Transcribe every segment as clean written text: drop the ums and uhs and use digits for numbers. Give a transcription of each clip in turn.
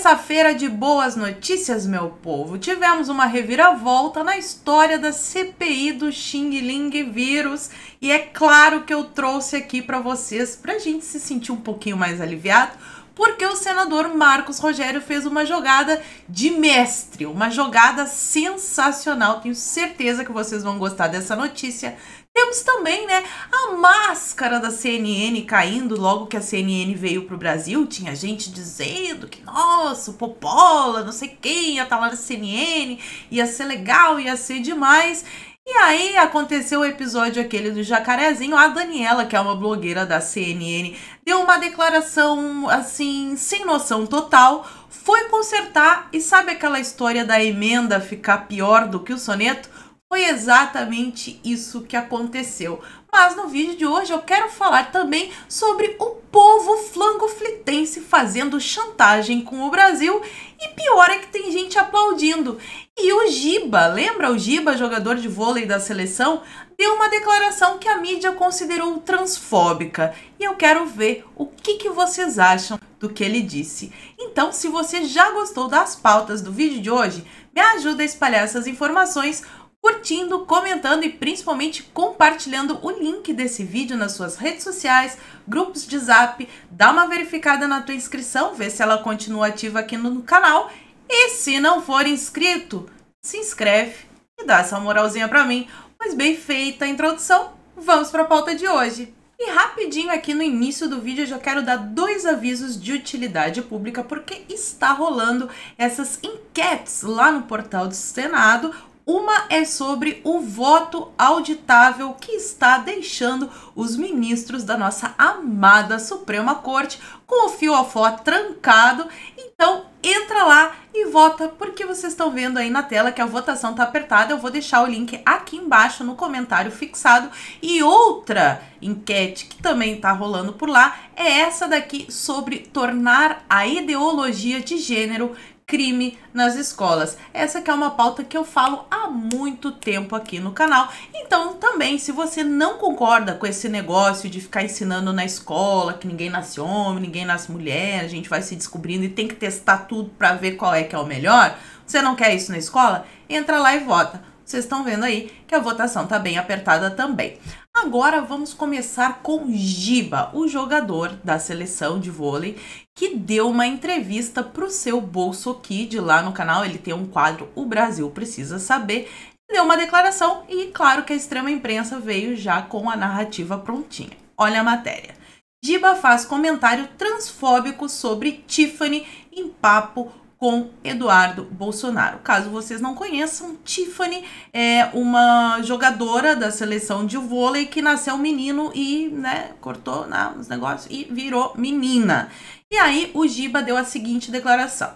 Terça-feira de boas notícias, meu povo. Tivemos uma reviravolta na história da CPI do Xing Ling vírus e é claro que eu trouxe aqui para vocês, para a gente se sentir um pouquinho mais aliviado, porque o senador Marcos Rogério fez uma jogada de mestre, uma jogada sensacional. Tenho certeza que vocês vão gostar dessa notícia. Temos também, né, a máscara da CNN caindo logo que a CNN veio para o Brasil. Tinha gente dizendo que, nossa, o Popola, não sei quem, ia estar lá na CNN, ia ser legal, ia ser demais. E aí aconteceu o episódio aquele do jacarezinho. A Daniela, que é uma blogueira da CNN, deu uma declaração, assim, sem noção total, foi consertar e sabe aquela história da emenda ficar pior do que o soneto? Foi exatamente isso que aconteceu. Mas no vídeo de hoje eu quero falar também sobre o povo flango-flitense fazendo chantagem com o Brasil e pior é que tem gente aplaudindo. E o Giba, lembra o Giba, jogador de vôlei da seleção, deu uma declaração que a mídia considerou transfóbica. E eu quero ver o que vocês acham do que ele disse. Então, se você já gostou das pautas do vídeo de hoje, me ajuda a espalhar essas informações curtindo, comentando e principalmente compartilhando o link desse vídeo nas suas redes sociais, grupos de zap, dá uma verificada na tua inscrição, vê se ela continua ativa aqui no canal e se não for inscrito, se inscreve e dá essa moralzinha pra mim. Mas bem feita a introdução, vamos para a pauta de hoje. E rapidinho aqui no início do vídeo eu já quero dar 2 avisos de utilidade pública porque está rolando essas enquetes lá no portal do Senado. Uma é sobre o voto auditável que está deixando os ministros da nossa amada Suprema Corte com o fio-a-fó trancado. Então entra lá e vota, porque vocês estão vendo aí na tela que a votação está apertada. Eu vou deixar o link aqui embaixo no comentário fixado. E outra enquete que também está rolando por lá é essa daqui sobre tornar a ideologia de gênero crime nas escolas. Essa que é uma pauta que eu falo há muito tempo aqui no canal. Então também, se você não concorda com esse negócio de ficar ensinando na escola que ninguém nasce homem, ninguém nasce mulher, a gente vai se descobrindo e tem que testar tudo para ver qual é que é o melhor, você não quer isso na escola? Entra lá e vota. Vocês estão vendo aí que a votação tá bem apertada também. Agora vamos começar com Giba, o jogador da seleção de vôlei, que deu uma entrevista para o seu Bolso Kid lá no canal. Ele tem um quadro O Brasil Precisa Saber. Deu uma declaração e claro que a extrema imprensa veio já com a narrativa prontinha. Olha a matéria. Giba faz comentário transfóbico sobre Tiffany em papo com Eduardo Bolsonaro. Caso vocês não conheçam, Tiffany é uma jogadora da seleção de vôlei que nasceu menino e, né, cortou os negócios e virou menina. E aí o Giba deu a seguinte declaração: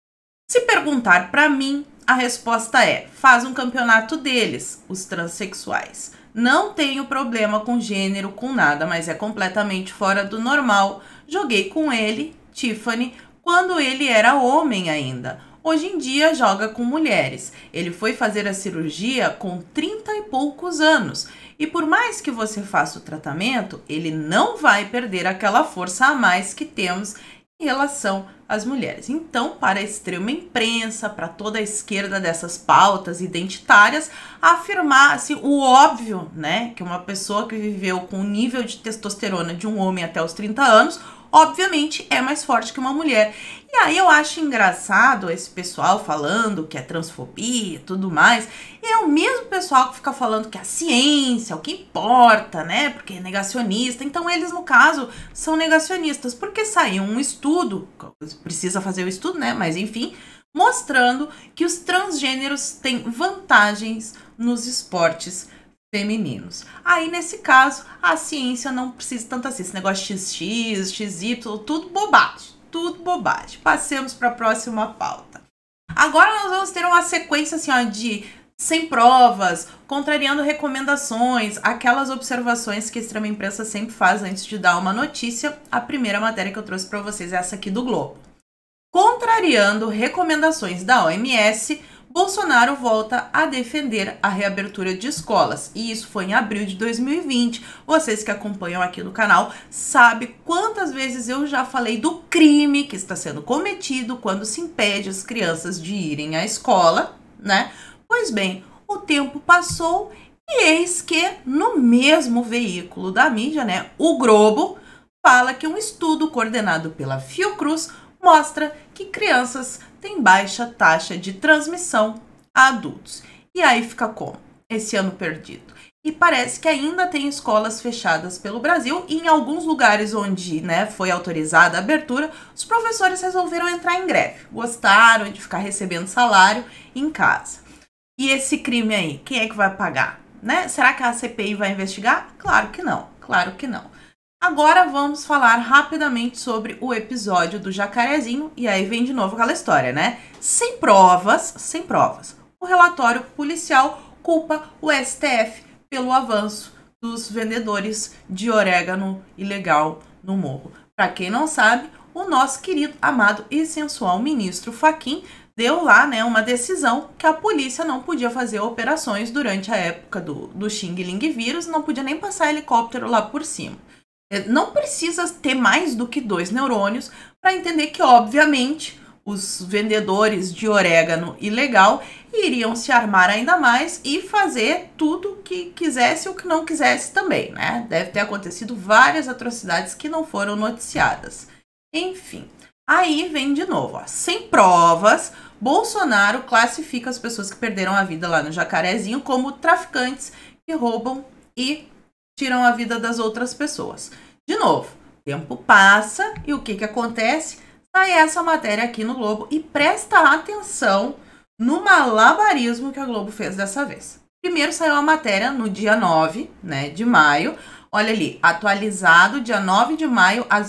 se perguntar para mim, a resposta é: faz um campeonato deles, os transexuais. Não tenho problema com gênero, com nada, mas é completamente fora do normal. Joguei com ele, Tiffany, quando ele era homem ainda. Hoje em dia joga com mulheres. Ele foi fazer a cirurgia com 30 e poucos anos. E por mais que você faça o tratamento, ele não vai perder aquela força a mais que temos em relação às mulheres. Então, para a extrema imprensa, para toda a esquerda dessas pautas identitárias, afirmar assim, o óbvio, né, que uma pessoa que viveu com o nível de testosterona de um homem até os 30 anos, obviamente é mais forte que uma mulher. E aí eu acho engraçado esse pessoal falando que é transfobia e tudo mais. E é o mesmo pessoal que fica falando que a ciência é o que importa, né? Porque é negacionista. Então eles, no caso, são negacionistas. Porque saiu um estudo, precisa fazer o estudo, né? Mas enfim, mostrando que os transgêneros têm vantagens nos esportes femininos. Aí, nesse caso, a ciência não precisa tanto assim. Esse negócio XX, XY, tudo bobagem. Tudo bobagem. Passemos para a próxima pauta. Agora nós vamos ter uma sequência assim, ó, de sem provas, contrariando recomendações, aquelas observações que a extrema imprensa sempre faz antes de dar uma notícia. A primeira matéria que eu trouxe para vocês é essa aqui do Globo. Contrariando recomendações da OMS, Bolsonaro volta a defender a reabertura de escolas, e isso foi em abril de 2020. Vocês que acompanham aqui no canal sabem quantas vezes eu já falei do crime que está sendo cometido quando se impede as crianças de irem à escola, né? Pois bem, o tempo passou e eis que no mesmo veículo da mídia, né, o Globo, fala que um estudo coordenado pela Fiocruz mostra que crianças têm baixa taxa de transmissão a adultos. E aí fica como? Esse ano perdido. E parece que ainda tem escolas fechadas pelo Brasil e em alguns lugares onde, né, foi autorizada a abertura, os professores resolveram entrar em greve. Gostaram de ficar recebendo salário em casa. E esse crime aí, quem é que vai pagar? Né? Será que a CPI vai investigar? Claro que não, claro que não. Agora vamos falar rapidamente sobre o episódio do Jacarezinho, e aí vem de novo aquela história, né? Sem provas, o relatório policial culpa o STF pelo avanço dos vendedores de orégano ilegal no morro. Para quem não sabe, o nosso querido, amado e sensual ministro Fachin deu lá, né, uma decisão que a polícia não podia fazer operações durante a época do Xing Ling vírus, não podia nem passar helicóptero lá por cima. Não precisa ter mais do que 2 neurônios para entender que, obviamente, os vendedores de orégano ilegal iriam se armar ainda mais e fazer tudo o que quisesse e o que não quisesse também, né? Deve ter acontecido várias atrocidades que não foram noticiadas. Enfim, aí vem de novo, ó, sem provas, Bolsonaro classifica as pessoas que perderam a vida lá no Jacarezinho como traficantes que roubam e tiram a vida das outras pessoas. De novo, o tempo passa e o que acontece? Sai essa matéria aqui no Globo e presta atenção no malabarismo que a Globo fez dessa vez. Primeiro saiu a matéria no dia 9, né, de maio. Olha ali, atualizado dia 9 de maio às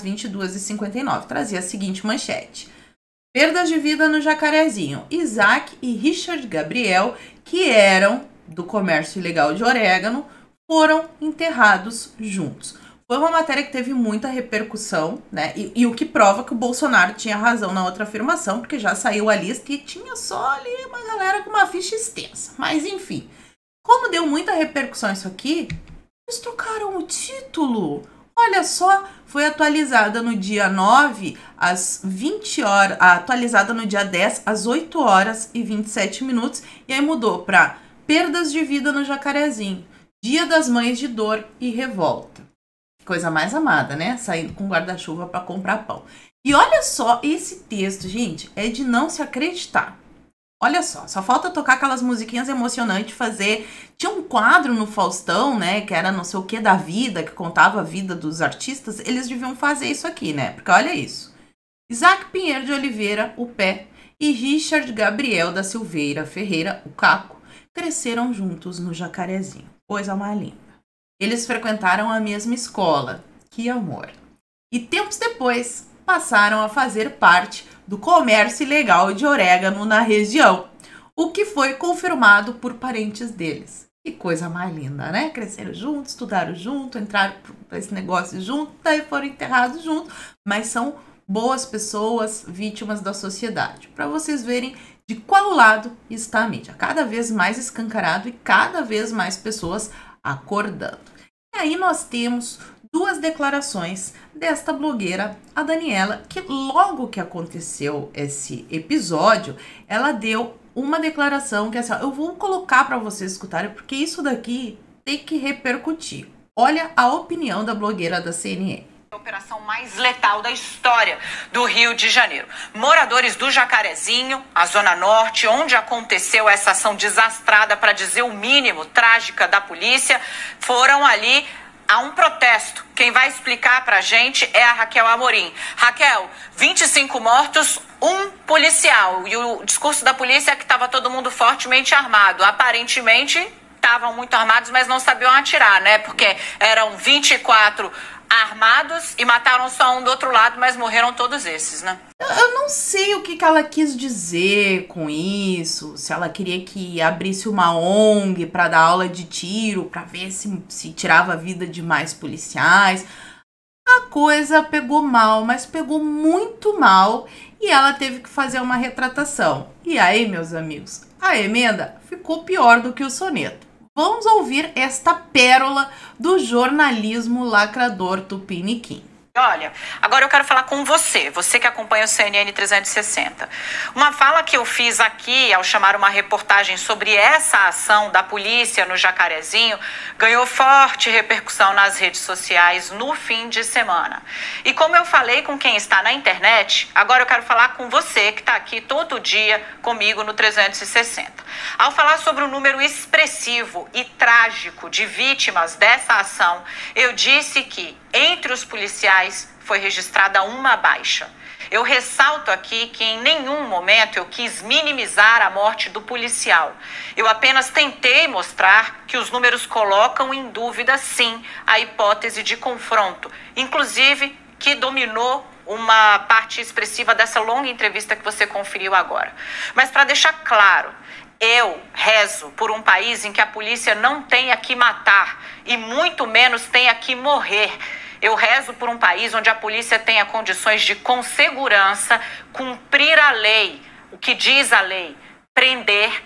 22h59. Trazia a seguinte manchete. Perdas de vida no Jacarezinho. Isaac e Richard Gabriel, que eram do comércio ilegal de orégano, foram enterrados juntos. Foi uma matéria que teve muita repercussão, né? E o que prova que o Bolsonaro tinha razão na outra afirmação, porque já saiu a lista e tinha só ali uma galera com uma ficha extensa. Mas enfim, como deu muita repercussão isso aqui, eles trocaram o título. Olha só, foi atualizada no dia 9 às 20 horas, atualizada no dia 10 às 8 horas e 27 minutos, e aí mudou para perdas de vida no Jacarezinho. Dia das Mães de Dor e Revolta. Coisa mais amada, né? Saindo com guarda-chuva para comprar pão. E olha só, esse texto, gente, é de não se acreditar. Olha só falta tocar aquelas musiquinhas emocionantes, fazer... Tinha um quadro no Faustão, né, que era não sei o que da vida, que contava a vida dos artistas. Eles deviam fazer isso aqui, né? Porque olha isso. Isaac Pinheiro de Oliveira, o Pé, e Richard Gabriel da Silveira Ferreira, o Caco, cresceram juntos no Jacarezinho. Coisa mais linda. Eles frequentaram a mesma escola. Que amor. E tempos depois, passaram a fazer parte do comércio ilegal de orégano na região, o que foi confirmado por parentes deles. Que coisa mais linda, né? Cresceram juntos, estudaram junto, entraram para esse negócio junto, daí foram enterrados juntos, mas são boas pessoas, vítimas da sociedade. Para vocês verem de qual lado está a mídia. Cada vez mais escancarado e cada vez mais pessoas acordando. E aí nós temos 2 declarações desta blogueira, a Daniela, que logo que aconteceu esse episódio, ela deu uma declaração que assim, eu vou colocar para vocês escutarem, porque isso daqui tem que repercutir. Olha a opinião da blogueira da CNN. A operação mais letal da história do Rio de Janeiro. Moradores do Jacarezinho, a Zona Norte, onde aconteceu essa ação desastrada, para dizer o mínimo, trágica da polícia, foram ali a um protesto. Quem vai explicar pra gente é a Raquel Amorim. Raquel, 25 mortos, 1 policial. E o discurso da polícia é que estava todo mundo fortemente armado. Aparentemente, estavam muito armados, mas não sabiam atirar, né? Porque eram 24 armados e mataram só um do outro lado, mas morreram todos esses, né? Eu não sei o que ela quis dizer com isso, se ela queria que abrisse uma ONG para dar aula de tiro, para ver se tirava a vida de mais policiais. a coisa pegou mal, mas pegou muito mal e ela teve que fazer uma retratação. E aí, meus amigos, a emenda ficou pior do que o soneto. Vamos ouvir esta pérola do jornalismo lacrador tupiniquim. Olha, agora eu quero falar com você que acompanha o CNN 360. Uma fala que eu fiz aqui ao chamar uma reportagem sobre essa ação da polícia no Jacarezinho ganhou forte repercussão nas redes sociais no fim de semana. E como eu falei com quem está na internet, agora eu quero falar com você que está aqui todo dia comigo no 360. Ao falar sobre o número expressivo e trágico de vítimas dessa ação, eu disse que entre os policiais foi registrada uma baixa. Eu ressalto aqui que em nenhum momento eu quis minimizar a morte do policial. Eu apenas tentei mostrar que os números colocam em dúvida, sim, a hipótese de confronto, inclusive que dominou uma parte expressiva dessa longa entrevista que você conferiu agora. Mas para deixar claro, eu rezo por um país em que a polícia não tenha que matar e muito menos tenha que morrer. Eu rezo por um país onde a polícia tenha condições de, com segurança, cumprir a lei, o que diz a lei, prender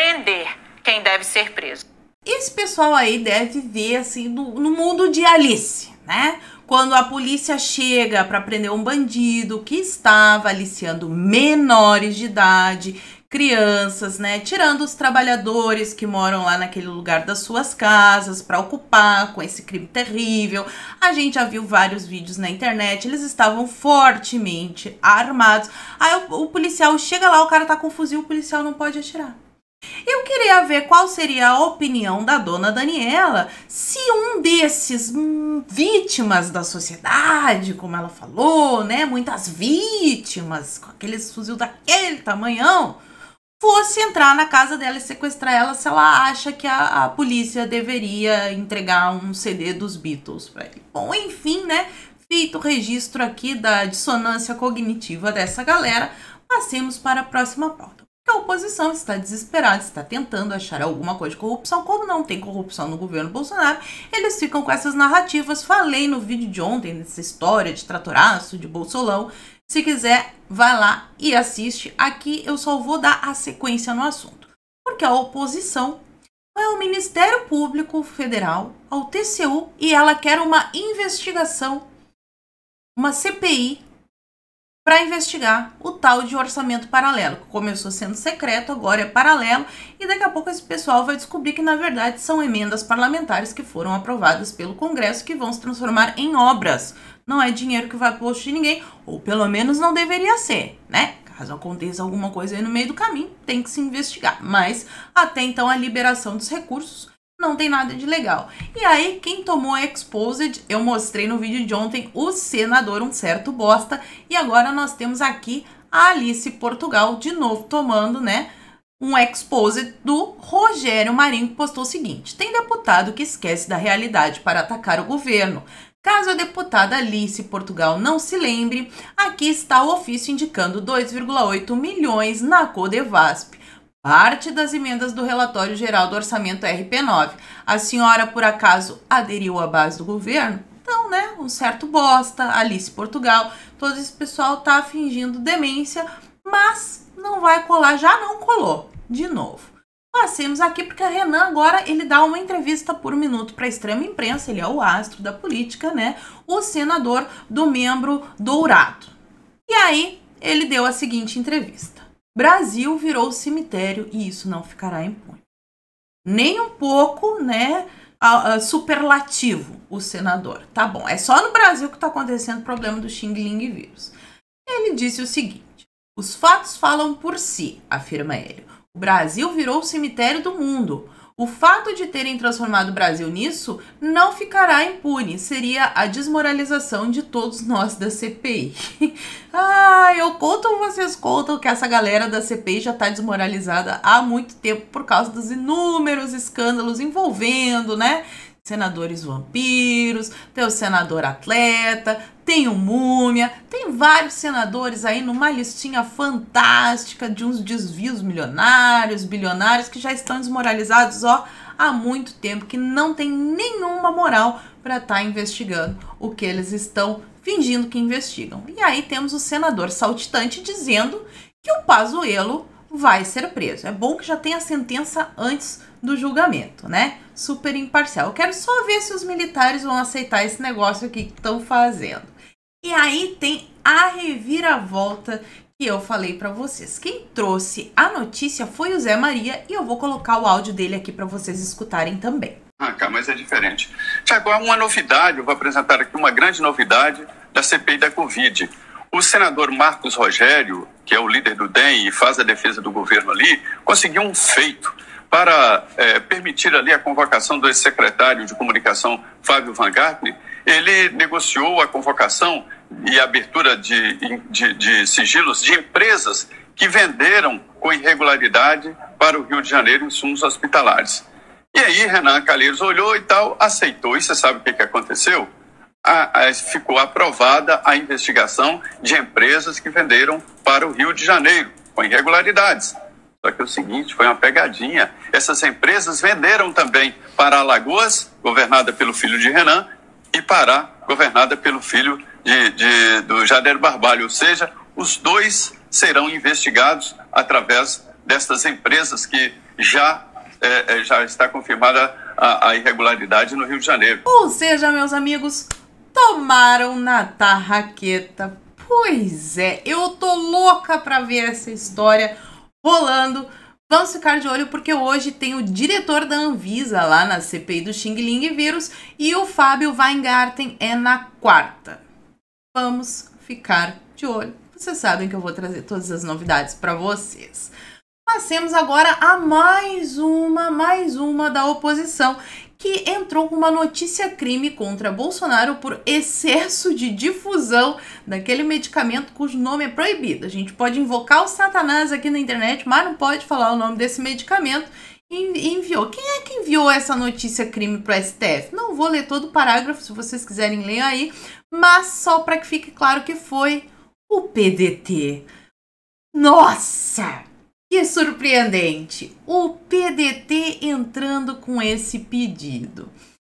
quem deve ser preso. Esse pessoal aí deve ver assim no mundo de Alice, né? Quando a polícia chega para prender um bandido que estava aliciando menores de idade, crianças, né? Tirando os trabalhadores que moram lá naquele lugar das suas casas para ocupar com esse crime terrível. A gente já viu vários vídeos na internet, eles estavam fortemente armados. Aí o policial chega lá, o cara tá com um fuzil, o policial não pode atirar. Eu queria ver qual seria a opinião da dona Daniela se um desses vítimas da sociedade, como ela falou, né? Muitas vítimas, com aqueles fuzil daquele tamanhão, fosse entrar na casa dela e sequestrar ela, se ela acha que a polícia deveria entregar um CD dos Beatles para ele. Bom, enfim, né? Feito o registro aqui da dissonância cognitiva dessa galera, passemos para a próxima pauta. A oposição está desesperada, está tentando achar alguma coisa de corrupção. Como não tem corrupção no governo Bolsonaro, eles ficam com essas narrativas. Falei no vídeo de ontem, nessa história de tratoraço, de Bolsolão. Se quiser, vai lá e assiste. Aqui eu só vou dar a sequência no assunto. Porque a oposição vai ao Ministério Público Federal, ao TCU, e ela quer uma investigação, uma CPI, para investigar o tal de orçamento paralelo, que começou sendo secreto, agora é paralelo, e daqui a pouco esse pessoal vai descobrir que, na verdade, são emendas parlamentares que foram aprovadas pelo Congresso que vão se transformar em obras. Não é dinheiro que vai para o bolso de ninguém, ou pelo menos não deveria ser, né? Caso aconteça alguma coisa aí no meio do caminho, tem que se investigar. Mas, até então, a liberação dos recursos não tem nada de legal. E aí, quem tomou a exposed, eu mostrei no vídeo de ontem, o senador, um certo bosta. E agora nós temos aqui a Alice Portugal, de novo, tomando, né, um exposed do Rogério Marinho, que postou o seguinte: tem deputado que esquece da realidade para atacar o governo. Caso a deputada Alice Portugal não se lembre, aqui está o ofício indicando 2,8 milhões na Codevasp. Parte das emendas do relatório geral do orçamento RP9. A senhora, por acaso, aderiu à base do governo? Então, né, um certo bosta, Alice Portugal, todo esse pessoal tá fingindo demência, mas não vai colar, já não colou, de novo. Passemos aqui porque a Renan agora, ele dá uma entrevista por minuto para a extrema imprensa, ele é o astro da política, né, o senador do membro dourado. E aí, ele deu a seguinte entrevista: Brasil virou cemitério e isso não ficará impune. Nem um pouco, né, superlativo o senador. Tá bom, é só no Brasil que está acontecendo o problema do Xing Ling vírus. Ele disse o seguinte: os fatos falam por si, afirma ele. O Brasil virou o cemitério do mundo. O fato de terem transformado o Brasil nisso não ficará impune. Seria a desmoralização de todos nós da CPI. Eu conto ou vocês contam que essa galera da CPI já está desmoralizada há muito tempo por causa dos inúmeros escândalos envolvendo, né, senadores vampiros, tem o senador atleta, tem o Múmia, tem vários senadores aí numa listinha fantástica de uns desvios milionários, bilionários, que já estão desmoralizados, ó, há muito tempo que não tem nenhuma moral para estar investigando o que eles estão fingindo que investigam. E aí temos o senador saltitante dizendo que o Pazuello vai ser preso. É bom que já tenha a sentença antes do julgamento, né? Super imparcial. Eu quero só ver se os militares vão aceitar esse negócio aqui que estão fazendo. E aí tem a reviravolta que eu falei para vocês. Quem trouxe a notícia foi o Zé Maria e eu vou colocar o áudio dele aqui para vocês escutarem também. Mas é diferente. Tiago, uma novidade, eu vou apresentar aqui uma grande novidade da CPI da Covid. O senador Marcos Rogério, que é o líder do DEM e faz a defesa do governo ali, conseguiu um feito para permitir ali a convocação do ex-secretário de comunicação Fábio Van Gartner. Ele negociou a convocação e a abertura de sigilos de empresas que venderam com irregularidade para o Rio de Janeiro insumos hospitalares. E aí Renan Calheiros olhou e tal, aceitou. E você sabe o que aconteceu? Ficou aprovada a investigação de empresas que venderam para o Rio de Janeiro com irregularidades. Só que é o seguinte, foi uma pegadinha. Essas empresas venderam também para Alagoas, governada pelo filho de Renan, e Pará, governada pelo filho do Jader Barbalho. Ou seja, os dois serão investigados através destas empresas que já está confirmada a irregularidade no Rio de Janeiro. Ou seja, meus amigos, tomaram na tarraqueta. Pois é, eu tô louca pra ver essa história rolando. Vamos ficar de olho porque hoje tem o diretor da Anvisa lá na CPI do Xing Ling vírus e o Fábio Weingarten é na quarta. Vamos ficar de olho. Vocês sabem que eu vou trazer todas as novidades para vocês. Passemos agora a mais uma da oposição, que entrou com uma notícia-crime contra Bolsonaro por excesso de difusão daquele medicamento cujo nome é proibido. A gente pode invocar o Satanás aqui na internet, mas não pode falar o nome desse medicamento. E enviou. Quem é que enviou essa notícia-crime para o STF? Não vou ler todo o parágrafo, se vocês quiserem ler aí, mas só para que fique claro que foi o PDT. Nossa! Que surpreendente! O PDT entrando com esse pedido.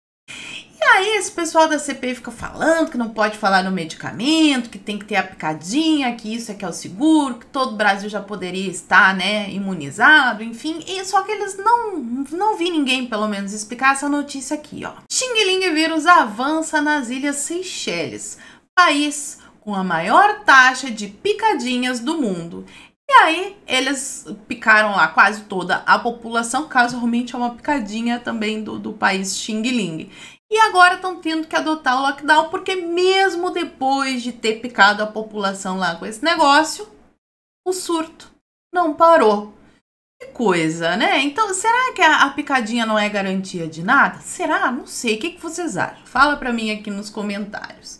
E aí esse pessoal da CPI fica falando que não pode falar no medicamento, que tem que ter a picadinha, que isso é que é o seguro, que todo o Brasil já poderia estar, né, imunizado, enfim. E só que eles não vi ninguém, pelo menos, explicar essa notícia aqui, ó. Xing Ling vírus avança nas Ilhas Seychelles, país com a maior taxa de picadinhas do mundo. E aí, eles picaram lá quase toda a população, casualmente é uma picadinha também do país Xing Ling. E agora estão tendo que adotar o lockdown, porque mesmo depois de ter picado a população lá com esse negócio, o surto não parou. Que coisa, né? Então, será que a picadinha não é garantia de nada? Será? Não sei. O que vocês acham? Fala pra mim aqui nos comentários.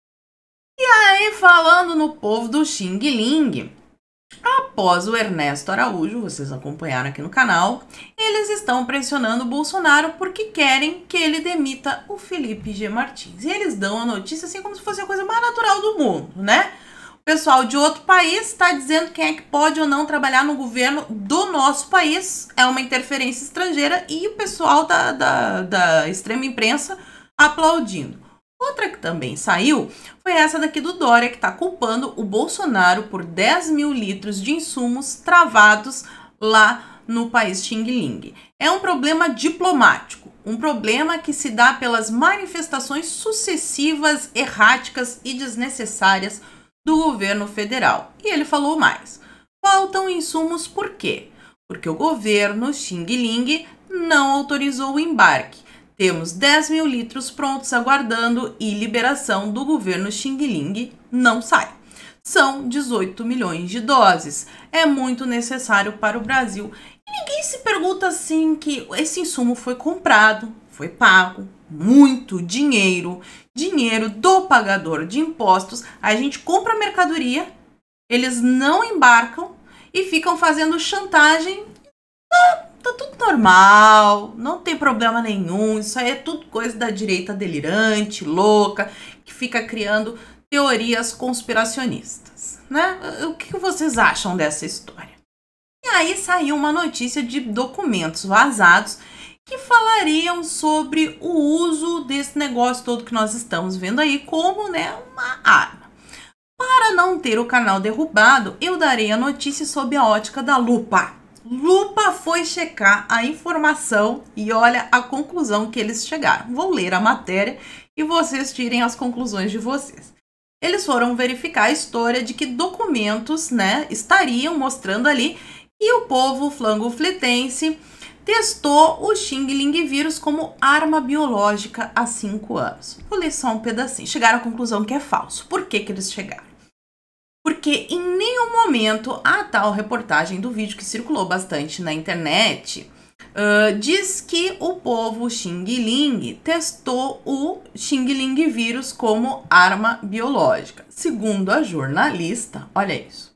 E aí, falando no povo do Xing Ling, após o Ernesto Araújo, vocês acompanharam aqui no canal, eles estão pressionando o Bolsonaro porque querem que ele demita o Felipe G. Martins. E eles dão a notícia assim como se fosse a coisa mais natural do mundo, né? O pessoal de outro país está dizendo quem é que pode ou não trabalhar no governo do nosso país. É uma interferência estrangeira e o pessoal da extrema imprensa aplaudindo. Outra que também saiu foi essa daqui do Dória, que está culpando o Bolsonaro por 10 mil litros de insumos travados lá no país Xing Ling. É um problema diplomático, um problema que se dá pelas manifestações sucessivas, erráticas e desnecessárias do governo federal. E ele falou mais. Faltam insumos por quê? Porque o governo Xing Ling não autorizou o embarque. Temos 10 mil litros prontos aguardando e liberação do governo Xing Ling não sai. São 18 milhões de doses. É muito necessário para o Brasil. E ninguém se pergunta assim que esse insumo foi comprado, foi pago, muito dinheiro, dinheiro do pagador de impostos. A gente compra a mercadoria, eles não embarcam e ficam fazendo chantagem. Tá tudo normal, não tem problema nenhum, isso aí é tudo coisa da direita delirante, louca, que fica criando teorias conspiracionistas, né? O que vocês acham dessa história? E aí saiu uma notícia de documentos vazados que falariam sobre o uso desse negócio todo que nós estamos vendo aí como, né, uma arma. Para não ter o canal derrubado, eu darei a notícia sob a ótica da Lupa. Lupa foi checar a informação e olha a conclusão que eles chegaram. Vou ler a matéria e vocês tirem as conclusões de vocês. Eles foram verificar a história de que documentos, né, estariam mostrando ali que o povo flango-fletense testou o Xing Ling vírus como arma biológica há 5 anos. Vou ler só um pedacinho. Chegaram à conclusão que é falso. Por que que eles chegaram? Porque em nenhum momento a tal reportagem do vídeo que circulou bastante na internet diz que o povo Xing Ling testou o Xing Ling vírus como arma biológica. Segundo a jornalista, olha isso.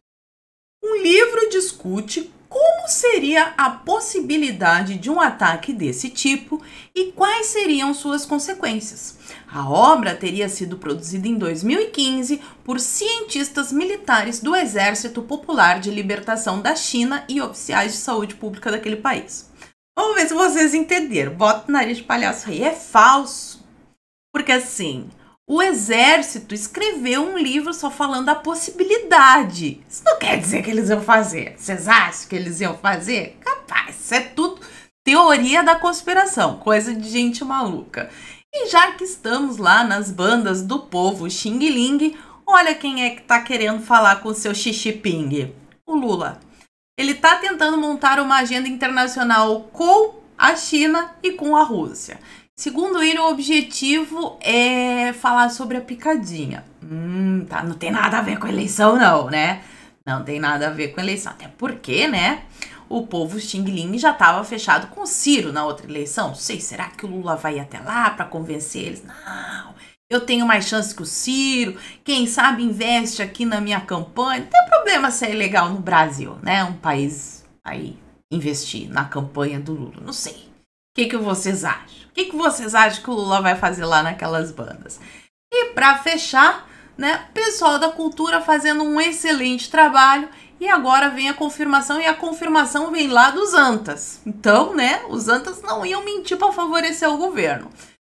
Um livro discute como seria a possibilidade de um ataque desse tipo e quais seriam suas consequências. A obra teria sido produzida em 2015 por cientistas militares do Exército Popular de Libertação da China e oficiais de saúde pública daquele país. Vamos ver se vocês entenderam. Bota o nariz de palhaço aí. É falso. Porque assim, o exército escreveu um livro só falando da possibilidade. Isso não quer dizer que eles iam fazer. Vocês acham que eles iam fazer? Capaz, isso é tudo teoria da conspiração, coisa de gente maluca. E já que estamos lá nas bandas do povo Xing Ling, olha quem é que tá querendo falar com o seu xixi-ping. O Lula. Ele tá tentando montar uma agenda internacional com a China e com a Rússia. Segundo ele, o objetivo é falar sobre a picadinha. Tá, não tem nada a ver com a eleição não, né? Não tem nada a ver com a eleição. Até porque, né, o povo Xing Ling já estava fechado com o Ciro na outra eleição. Não sei, será que o Lula vai até lá para convencer eles? Não, eu tenho mais chance que o Ciro. Quem sabe investe aqui na minha campanha. Não tem problema ser legal no Brasil, né? Um país aí investir na campanha do Lula. Não sei. O que vocês acham? O que vocês acham que o Lula vai fazer lá naquelas bandas? E para fechar, né, o pessoal da cultura fazendo um excelente trabalho e agora vem a confirmação e a confirmação vem lá dos Antas. Então, né, os Antas não iam mentir para favorecer o governo.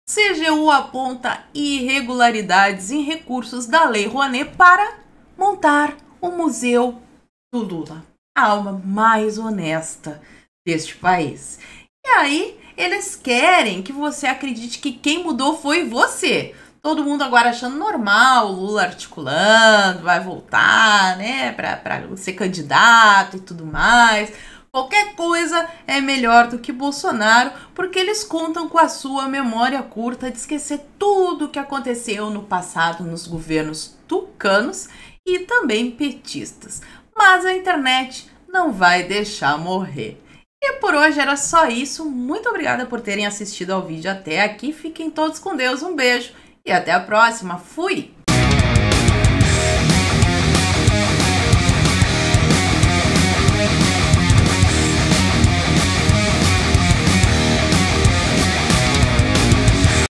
CGU aponta irregularidades em recursos da Lei Rouanet para montar o Museu do Lula, a alma mais honesta deste país. E aí, eles querem que você acredite que quem mudou foi você. Todo mundo agora achando normal, o Lula articulando, vai voltar, né, para ser candidato e tudo mais. Qualquer coisa é melhor do que Bolsonaro, porque eles contam com a sua memória curta de esquecer tudo o que aconteceu no passado nos governos tucanos e também petistas. Mas a internet não vai deixar morrer. E por hoje era só isso. Muito obrigada por terem assistido ao vídeo até aqui. Fiquem todos com Deus. Um beijo e até a próxima. Fui!